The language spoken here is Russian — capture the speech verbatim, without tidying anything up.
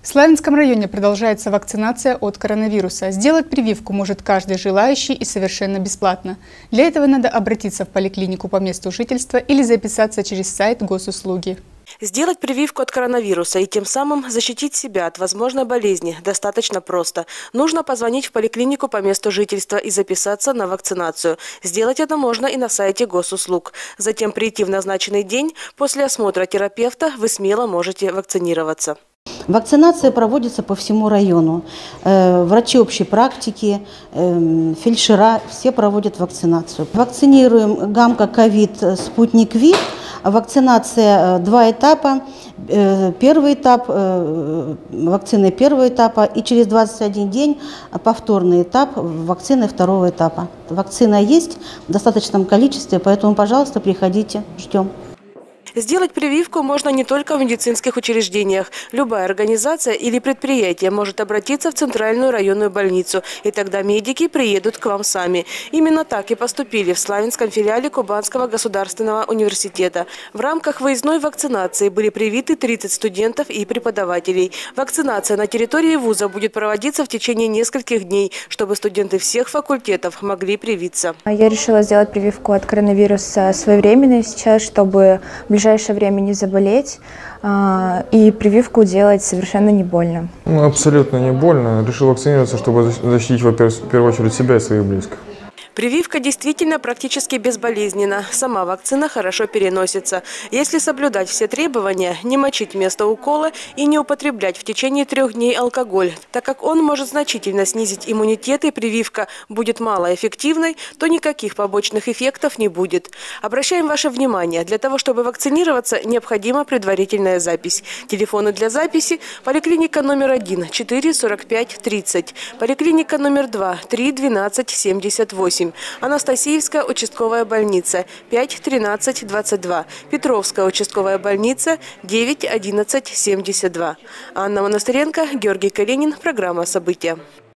В Славянском районе продолжается вакцинация от коронавируса. Сделать прививку может каждый желающий и совершенно бесплатно. Для этого надо обратиться в поликлинику по месту жительства или записаться через сайт госуслуги. Сделать прививку от коронавируса и тем самым защитить себя от возможной болезни достаточно просто. Нужно позвонить в поликлинику по месту жительства и записаться на вакцинацию. Сделать это можно и на сайте госуслуг. Затем прийти в назначенный день. После осмотра терапевта вы смело можете вакцинироваться. Вакцинация проводится по всему району. Врачи общей практики, фельдшера, все проводят вакцинацию. Вакцинируем гамма, ковид, спутник Ви. Вакцинация два этапа. Первый этап вакцины первого этапа и через двадцать один день повторный этап вакцины второго этапа. Вакцина есть в достаточном количестве, поэтому, пожалуйста, приходите, ждем. Сделать прививку можно не только в медицинских учреждениях. Любая организация или предприятие может обратиться в центральную районную больницу, и тогда медики приедут к вам сами. Именно так и поступили в Славянском филиале Кубанского государственного университета. В рамках выездной вакцинации были привиты тридцать студентов и преподавателей. Вакцинация на территории вуза будет проводиться в течение нескольких дней, чтобы студенты всех факультетов могли привиться. Я решила сделать прививку от коронавируса своевременно сейчас, чтобы в ближайшее время не заболеть, и прививку делать совершенно не больно. Ну, абсолютно не больно. Решил вакцинироваться, чтобы защитить, во-первых, в первую очередь себя и своих близких. Прививка действительно практически безболезненна. Сама вакцина хорошо переносится. Если соблюдать все требования, не мочить место укола и не употреблять в течение трех дней алкоголь, так как он может значительно снизить иммунитет и прививка будет малоэффективной, то никаких побочных эффектов не будет. Обращаем ваше внимание, для того, чтобы вакцинироваться, необходима предварительная запись. Телефоны для записи: поликлиника номер один четыре сорок пять тридцать, поликлиника номер два три двенадцать семьдесят восемь. Анастасиевская участковая больница пять тринадцать двадцать два, Петровская участковая больница девять одиннадцать семьдесят два. Анна Монастыренко, Георгий Калинин. Программа «События».